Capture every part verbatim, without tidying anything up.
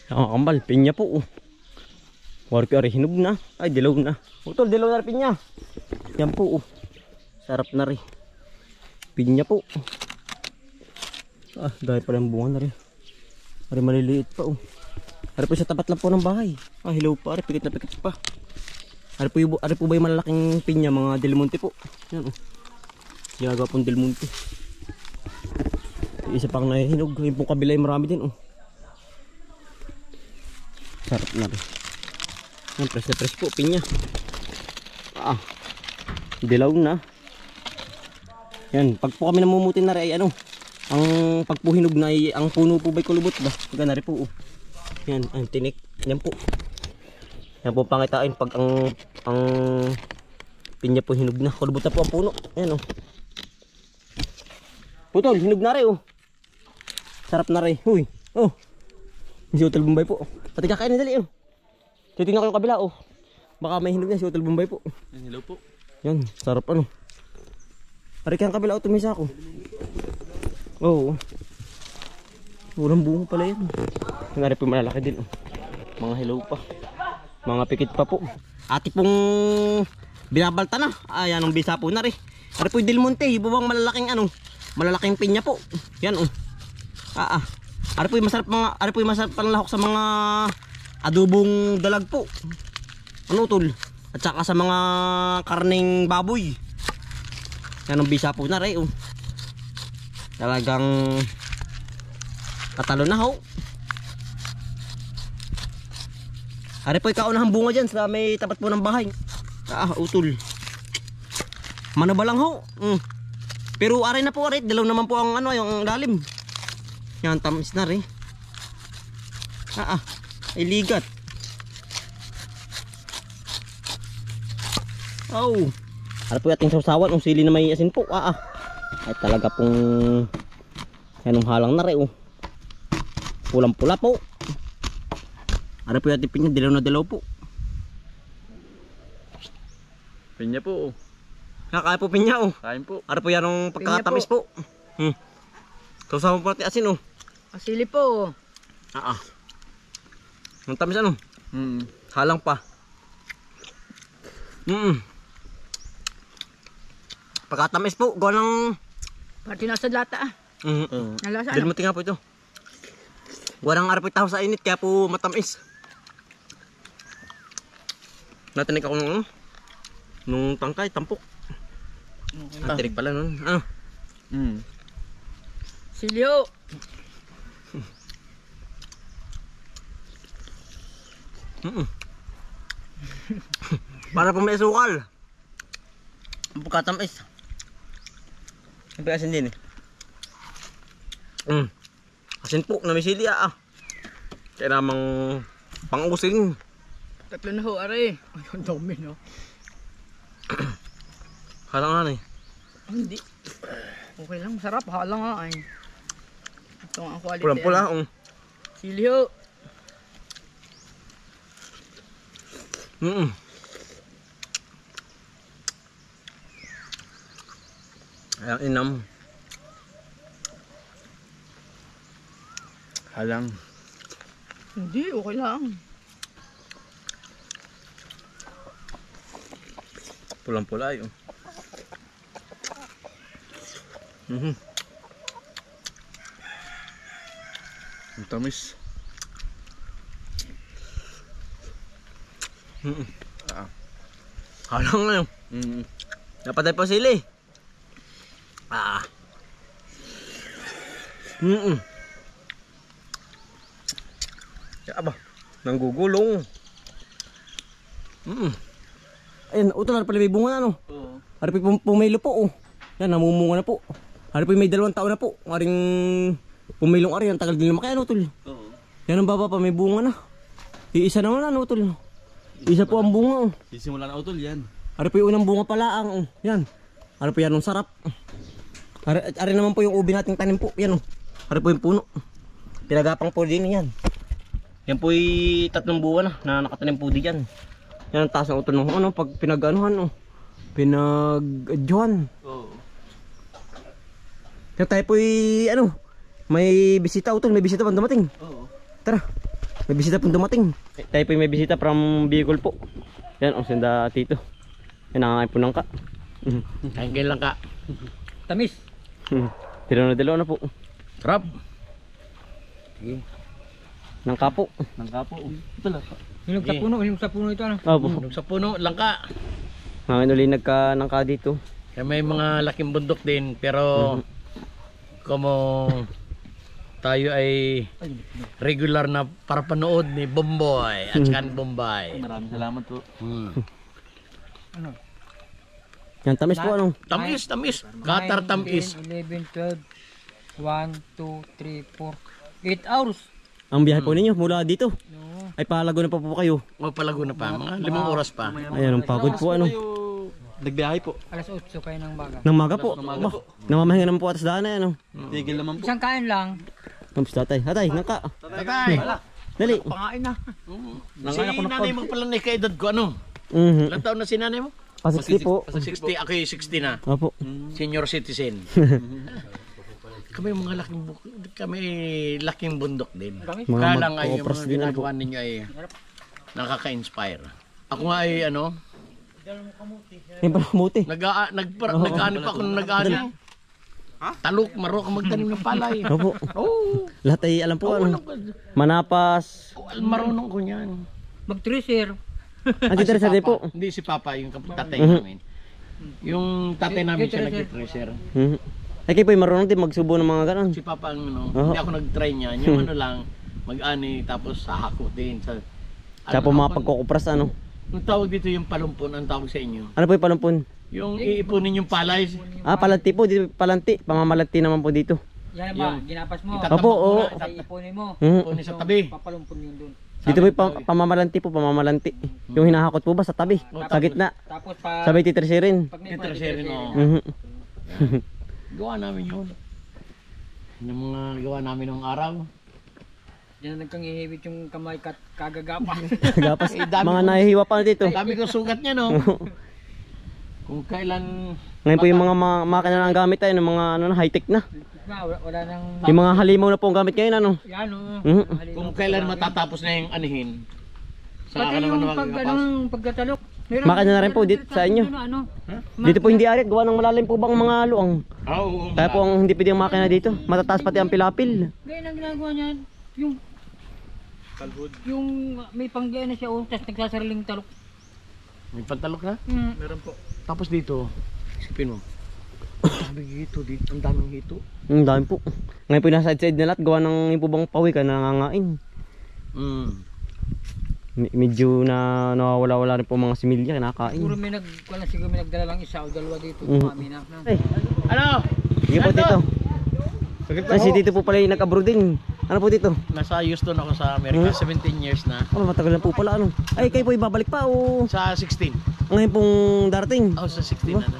Nakakambal, pinya po. Oh. Warpi ari hinog na. Ay, dilaw na. Utol, dilaw na rin pinya. Yan po. Oh. Sarap na rin. Pinya po. Ah, dahil pala yung bunga na rin. Ari maliliit pa. Oh. Ari po sa tapat lang po ng bahay. Ah, hilaw pa. Ari, pikit na pikit pa. Ari po, yung, ari po ba yung malalaking pinya, mga Del Monte po. Yan. Oh. Ginagawa pong Del Monte. Isa pang nahihinog. Yung pong kabila yung marami din. Oh. Sarap na rin. Yan, press na press po, pinya. Ah, dilaw na. Yan, pag po kami namumutin na rin ay ano, ang pagpuhinog na ay, ang puno po ba'y kulubot ba? Gana rin po. Oh. Yan, ang tinik. Yan po. Yan po pangitain pag ang ang pinya po hinog na. Kulubot na po ang puno. Yan oh. Putol, hinog na rin oh. Sarap na rin. Huy. Oh. Si Utol Bombay po. Pati kakain na dali oh. Titingnan ko yung kabila oh. Baka may hinog na si Utol Bombay po. Hello po. Yan, sarap ano. Pari kang kabila oh, tumisa ako. Oo. Oh. Urang bungo pala yan. Nari po malalaki din oh. Mga hilaw pa. Mga pikit pa po. Ati pong binabalta na. Ayan ang bisa po na rin. Ari po yung Del Monte. Ibabang malalaking ano. Malalaking pinya po. Yan oh. Ah ah. Ari po yung masarap mga, ari po yung masarap panlahok sa mga adobong dalag po. Ano tol? At saka sa mga karning baboy. Yan ang bisa po na rin oh. Talagang katalo na ho. Ari po yung kaunahang bunga dyan sa may tapat po ng bahay. Ah, utol. Manabalang ho. Mm. Pero ari na po ari. Dalaw naman po ang ano, yung lalim. Yan, tamis na rin. Ah, ah. Iligat. Oh. Ari po yung ating sausawan. Ang sili na may asin po. Ah, ah. Ay talaga pong yanong halang na rin oh. Pulang pula po. Ari po yung ating pinya. Dilaw na dilaw po. Pinya po. Kakain po pinya oh. Kain po. Ari po yanong pagkakatamis po. po. Hmm. Sausawan po natin asin oh. Asili po. Ah ah. Ang tamis ano? Mm. Halang pa. Mm. Pagkatamis po, gawa ng Pati nasa lata ah. Mm. Uh. Nalasa Dil ano? mo tinga po ito. Gawa ng araw taho sa init kaya po matamis. Natinig ako nung ano? Nung tangkay, tampok. Okay. Natinig pala nun. Ano? Mm. Silyo. Mm. Para po may sukal. Ang pagkatamis. Ang asin din eh. Mm. Asin po na may sili ah. Kaya namang pang-using. Tatlo na ho, aray. Ay, ang dami no. Halang na eh. Hindi. Okay lang, masarap. Halang nga ay. Ito ang quality. Pulang-pula. Um. Silyo. Mm. Ayan inam. Halang. Hindi, okay lang. Pulang-pula yun. Mhm. Ang tamis. Mm. Ah. Halang na yun. Mm. Napatay pa sili. Ah. Mm. Ya ba? Nanggugulong. Mm. Ayun, utol na pala may bunga na no. Oo. Hari po pumilo po oh. Yan namumunga na po. Hari po may dalawang taon na po. Aring pumilong ari, ang tagal din lumaki ano utol. Oo. Yan ang baba pa may bunga na. Iisa naman ano utol. Isa po ang bunga oh. Sisimula na utol yan. Ari po yung unang bunga pala ang oh. Yan. Ari po yan ang sarap. Ari, ari naman po yung ubi nating tanim po. Yan oh. Ari po yung puno. Pinagapang po din yan. Yan po yung tatlong buwan na, na nakatanim po din yan. Yan ang taas ng utol ng ano pag pinag-anuhan oh. Pinag-adjuhan. Oo. Kaya tayo po yung ano. May bisita utol, may bisita pang dumating. Oo. Tara. May bisita pong dumating. Tayo po may bisita from Bicol po. Yan, o senda tito. Yan, nangangain po ng ka. Kain kain lang ka. Tamis. Dilo na dilo na po. Sarap. Ng kapo. Nang kapo. Ito lang. Hinog sa puno, hinog sa puno ito ano. Opo. Nung sa puno, langka. Ngayon uli nagka ng ka dito. Kaya may mga laking bundok din, pero como tayo ay regular na para panood ni Bomboy at saka ni Bombay. Maraming salamat po. Hmm. Yan, tamis po ano. Tamis, tamis. Qatar tamis. eleven, twelve, one, two, three, four, eight hours. Ang biyahe po ninyo mula dito. No. Ay palago na pa po kayo. O palago na pa, mga limang oras pa. Ayan, ang pagod po ano. Nagbiyahe po. Alas eight kayo ng baga. Nang maga po. Bah, namamahinga naman po atas daan na ano. Tigil naman po. Isang kain lang. Kamusta tatay? Hatay, nang ka. Tatay. Dali. Pangain na. Si nanay mo pala na kaedad ko, ano? Mhm. Ilang taon na si nanay mo? Pa sixty po. sixty, ako yung sixty na. Opo. Senior citizen. Kami mga laking buk kami laking bundok din. Mga Kaya lang ay yung mag-oopras mga din ano po. ginagawa ninyo ay nakaka-inspire. Ako nga ay ano, Yan pala kamuti. nag nag nag-ano pa ako nung nag-ano. Talok, maro ka magtanim ng palay. Opo. Oo. Lahat ay alam po Oo, ano. Manapas. marunong ko niyan. Mag-tracer. Ang titira sa po. Hindi si Papa, yung kap- tatay Mhm. namin. Yung tatay namin siya nag-treasure. Mhm. Ay kayo po ay marunong din magsubo ng mga ganon. Si Papa ang ano, Oo. hindi ako nag-try niyan. Yung ano lang, mag-ani tapos sahako din. Sa, Kaya po ano, mga pagkukupras ano. Ang tawag dito yung palumpon, ang tawag sa inyo. Ano po yung palumpon? Yung iipunin yung palay. Ah, palanti po. Dito palanti. Pamamalanti naman po dito. Yan ba, ginapas mo. Itatapon Opo, mo oo. na, Sa itatapon ipunin mo. Mhm. sa tabi. Papalumpun yun dun. Dito po yung pa- pamamalanti po, pamamalanti. Yung hinahakot po ba sa tabi? Sa gitna. Tapos pa... Sabay titresirin. Pag may Treasure rin, oo. Mhm. Gawa namin yun. Yung mga gawa namin ng araw. Diyan na nagkangihibit yung kamay kat kagagapa. Gapas. Eh, dami Mga ko- nahihiwa pa dito. Dami ko sugat niya, no? Kung kailan... Ngayon po yung mga ma- makina na ang gamit tayo, ng mga ano na, high-tech na. wala, wala nang... Yung mga halimaw na po ang gamit ngayon ano. Yan o. Mhm. Kung kailan matatapos na yung anihin. Saka Pati ka naman yung na pag, magkapas. anong, pagkatalok. Meron- Makina na rin po meron dito sa inyo. Ano, Dito po hindi arit, gawa ng malalim po bang mga luang. Ah, oo. Kaya po ang hindi pwede ang makina dito. Matataas pati ang pilapil. Ganyan ang ginagawa niya. Yung... Yung may panggaya na siya o, tapos nagsasariling talok. May pantalok na? Hmm. Meron po. Tapos dito, isipin mo. Ang daming hito dito. Ang daming hito. Ang dami po. Ngayon po nasa side na lahat, gawa ng yung po bang pawi ka nangangain. Mm. Me- medyo na nawawala-wala rin po mga similya, Siguro kinakain. may nag... Wala siguro may nagdala lang isa o dalawa dito. Mhm. Kumami na. no? Ay, Ano? sige po dito. Ay, si dito po pala yung nag-abroad din. Ano po dito? Nasa Houston ako sa Amerika. seventeen years na. Oh, matagal na po pala ano. Ay, kayo po ibabalik pa o Sa sixteen. ngayon pong darating. Oh, sa sixteen na.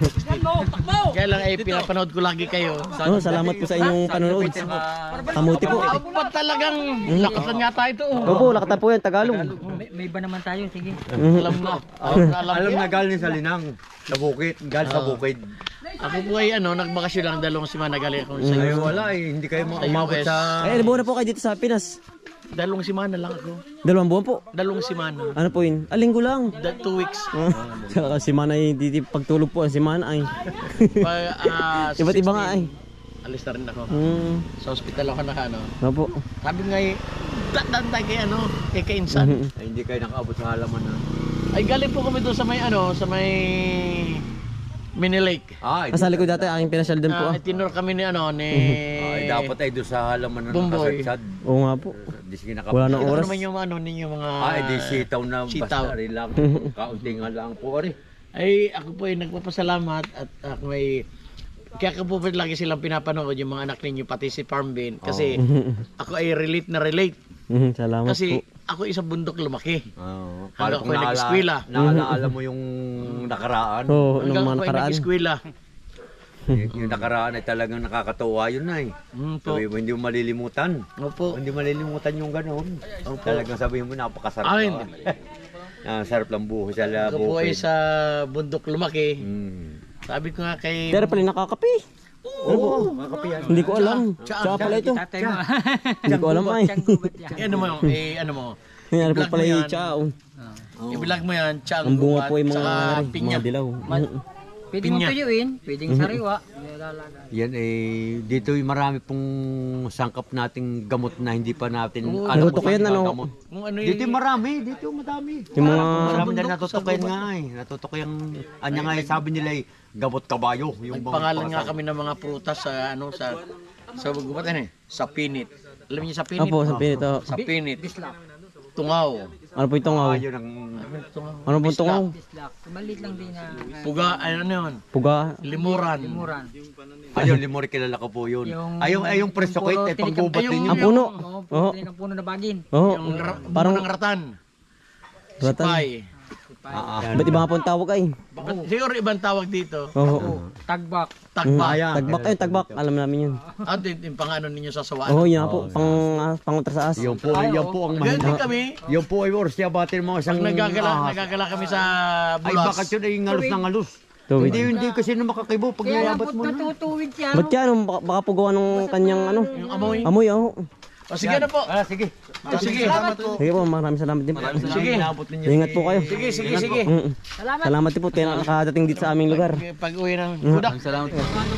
Kaya lang ay pinapanood ko lagi kayo. Oh, salamat po sa inyong panonood. Kamuti po. Ako pa talagang lakasan nga tayo ito. oh. Opo, lakata po yan, Tagalog. May, may iba naman tayo, sige. Alam na. Alam na. Alam, Alam na. na galing sa Linang, sa bukid, galing sa bukid. Ako po ay ano, nagbakasyon lang dalawang semana galing ako sa Ay wala eh, hindi kayo Sa umabot U S. sa... Ay, ilan buwan na po kayo dito sa Pinas? Dalawang semana lang ako. Dalawang buwan po. Dalawang semana. Ano po yun? Ah, linggo lang. Da, two weeks. Saka si Manay, di, di pagtulog po ang si Manay. Pag, ah, Iba't iba nga ay. alis na rin ako. Hmm, Sa hospital ako naka ano. ano po. Sabi nga eh, datantay kay ano, kay Kainsan. Ay, hindi kayo nakaabot sa halaman na. Ay galing po kami doon sa may ano, sa may Mini Lake. Ay, Nasa likod dati, aking pinasyal din po Ah, ah. tinur kami ni ano, ni... ay dapat ay doon sa halaman na Bumboy. nakasadsad. Oo nga po. Di sige Wala nakaabot. nang Ano oras. naman yung ano ninyo mga... Ay, di sitaw na Sitaw. basta rin lang. Kaunti nga lang po ari. Ay, ako po ay nagpapasalamat at ako ay... Kaya ko po po lagi silang pinapanood yung mga anak ninyo, pati si Farm Bin. Kasi ako ay relate na relate. Mhm, Salamat Kasi po. ako isang bundok lumaki. Oo. Hanggang kung ako'y naala- nag-eskwela. Naalaala mo yung nakaraan. Oo, nung Hanggang mga ako ay nakaraan. nag-eskwela. Y- yung nakaraan ay talagang nakakatuwa yun na eh. Mm, po. Sabi mo, hindi mo malilimutan. Opo. Hindi malilimutan yung ganoon. Talagang sabihin mo, napakasarap. Ay, na. Ah, sarap lang buhay sa Ako po ay bukid. sa bundok lumaki. Mm. Sabi ko nga kay... Pero pala nakakapi. Oo, mga kapiyan. Hindi ko alam. Tsaka pala ito. Tatay mo. Hindi ko alam ay. Siyang gubat yan. Eh, ano mo, eh, ano mo, Yan po i-vlog pala mo yung yan. tsao. i-vlog mo yan, tsang Ang bunga buhat, po ay mga, saka ano, pinya. mga dilaw. Pwede mong Pinya. tuyuin, pwedeng sariwa. Nilalagay. Yan eh, dito yung marami pong sangkap nating gamot na hindi pa natin Natutok yan, ano? gamot. Kung ano Dito yung, yung marami, dito yung madami. Yung mga... Marami na natutukin nga eh. Natutukin yung, anya nga eh, sabi nila eh, gamot kabayo. Yung bang- pangalan nga kami ng mga prutas sa, ano, sa, sa gumatan eh, sa pinit. Alam niyo sa pinit? Opo, sa pinit. oh. Sa pinit. Tungaw. Ano po itong Ah, ngaw? yun ang Tungaw. Ano po itong ngaw? Dislak. Maliit lang din na Puga, ano yun? Puga. Limuran. muran. ayun, limori kilala ko po yun. Yung- Ayun, ay yung preso yung kit, eh, puro panggubat tinikam- ninyo. Ang puno. Oo, Oo. oh, ang puno na bagin. Oo. Yung ra- Parang... bunga ng ratan. Ratan. Sipay. Ah, ah. Ba't iba nga po ang tawag ay? Bakit- Siguro ibang tawag dito. Oo. Tagbak. Tagbak. Ayan. Tagbak ay tagbak. Alam namin yun. At yung, yung pang ano ninyo sa sawaan. Oo, yun nga po. Pang, ah, pangutra sa as. Yun po, yun po ang Ganyan din mahina. kami. Yun po ay oras batin mga isang... Pag nagagala, ahas. nagagala kami sa Ay, bulas. bakit yun ay ngalos na ngalos? Tuwid. Hindi, hindi kasi na makakibo pag Kaya nilabot labot mo ka na. tutuwid siya. Ba't yan? Baka, baka po gawa ng kanyang ano? Yung amoy. Amoy, oo. O sige na po. Ah, sige. O, sige. Sige po, maraming salamat din po. Sige. Nilabot ninyo. Ingat po kayo. Sige, sige, sige. Mm. Salamat. Salamat din po kayo nakadating dito sa aming lugar. Pag uwi ng budak. Salamat.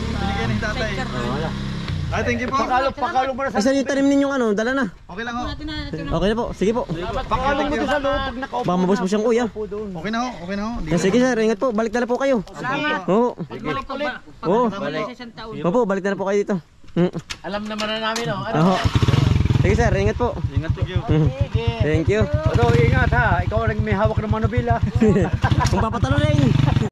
Ay, thank you po. Pakalo, pakalo mo na sa... Ay, saan yung tanim ninyong ano? Dala na. Okay lang ho. Natin na, ito na. Okay na po. Sige po. Pakalo mo doon sa loob pag nakaupo. Baka mabos po siyang kuya. Okay na ho. Okay na ho. Di- Yan, sige sir, ingat po. Balik na lang po kayo. Salamat. Oo. Pagbalik ko ba? Oo. Pagbalik sa isang taon. Opo, balik na lang po kayo dito. Mm. Alam naman na namin, oh. Ano? Oo. Sige sir, ingat po. Ingat po. Mm. Thank you. Pero ingat ha, ikaw ang may hawak ng manubila. Kung papatalo na yun.